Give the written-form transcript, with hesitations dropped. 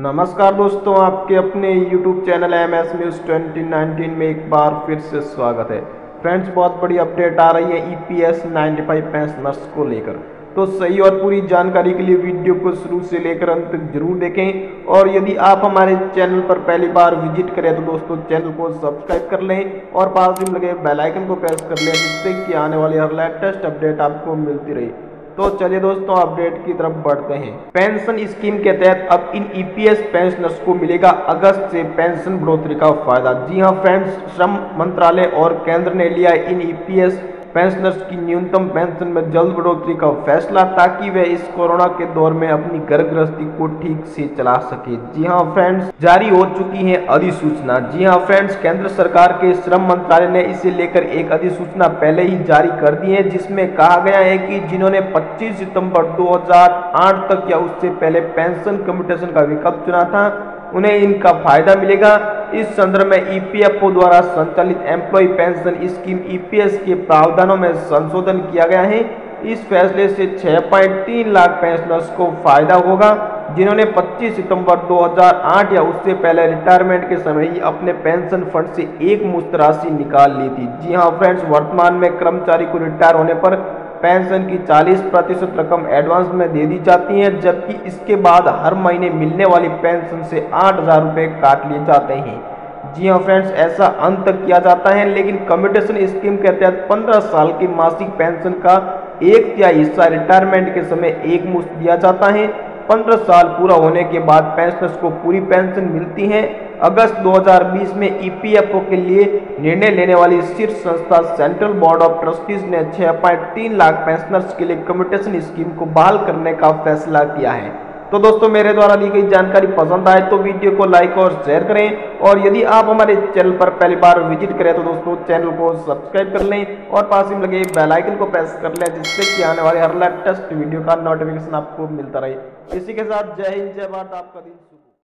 नमस्कार दोस्तों, आपके अपने YouTube चैनल MS न्यूज़ 2019 में एक बार फिर से स्वागत है। फ्रेंड्स, बहुत बड़ी अपडेट आ रही है EPS 95 पेंशनर्स को लेकर। तो सही और पूरी जानकारी के लिए वीडियो को शुरू से लेकर अंत तक जरूर देखें। और यदि आप हमारे चैनल पर पहली बार विजिट करें तो दोस्तों चैनल को सब्सक्राइब कर लें और पास ही लगे बेल आइकन को प्रेस कर लें, जिससे कि आने वाली हर लेटेस्ट अपडेट आपको मिलती रहे। तो चलिए दोस्तों, अपडेट की तरफ बढ़ते हैं। पेंशन स्कीम के तहत अब इन EPS पेंशनर्स को मिलेगा अगस्त से पेंशन बढ़ोतरी का फायदा। जी हां फ्रेंड्स, श्रम मंत्रालय और केंद्र ने लिया इन EPS पेंशनर्स की न्यूनतम पेंशन में जल्द बढ़ोतरी का फैसला, ताकि वे इस कोरोना के दौर में अपनी घर गृहस्थी को ठीक से चला सके। जी हां फ्रेंड्स, जारी हो चुकी है अधिसूचना। जी हां फ्रेंड्स, केंद्र सरकार के श्रम मंत्रालय ने इसे लेकर एक अधिसूचना पहले ही जारी कर दी है, जिसमें कहा गया है कि जिन्होंने 25 सितंबर 2008 तक या उससे पहले पेंशन कम्यूटेशन का विकल्प चुना था, उन्हें इनका फायदा मिलेगा। इस संदर्भ में EPFO द्वारा संचालित एम्प्लॉय पेंशन स्कीम EPS के प्रावधानों में संशोधन किया गया है। इस फैसले से 6.3 लाख पेंशनर्स को फायदा होगा, जिन्होंने 25 सितंबर 2008 या उससे पहले रिटायरमेंट के समय ही अपने पेंशन फंड से एक मुश्त राशि निकाल ली थी। जी हां फ्रेंड्स, वर्तमान में कर्मचारी को रिटायर होने पर पेंशन की 40% रकम एडवांस में दे दी जाती है, जबकि इसके बाद हर महीने मिलने वाली पेंशन से 8,000 रुपये काट लिए जाते हैं। जी हां फ्रेंड्स, ऐसा अंत तक किया जाता है, लेकिन कम्यूटेशन स्कीम के तहत 15 साल की मासिक पेंशन का 1/3 हिस्सा रिटायरमेंट के समय एक मुश्त दिया जाता है। 15 साल पूरा होने के बाद पेंशनर्स को पूरी पेंशन मिलती है। अगस्त 2020 में EPFO के लिए निर्णय लेने वाली शीर्ष संस्था सेंट्रल बोर्ड ऑफ ट्रस्टीज ने 6.3 लाख पेंशनर्स के लिए कम्यूटेशन स्कीम को बहाल करने का फैसला किया है। तो दोस्तों, मेरे द्वारा दी गई जानकारी पसंद आए तो वीडियो को लाइक और शेयर करें, और यदि आप हमारे चैनल पर पहली बार विजिट करें तो दोस्तों चैनल को सब्सक्राइब कर लें और पास ही लगे बेल आइकन को प्रेस कर लें, जिससे कि आने वाले हर लेटेस्ट वीडियो का नोटिफिकेशन आपको मिलता रहे। इसी के साथ जय हिंद, जय भारत। आपका दिन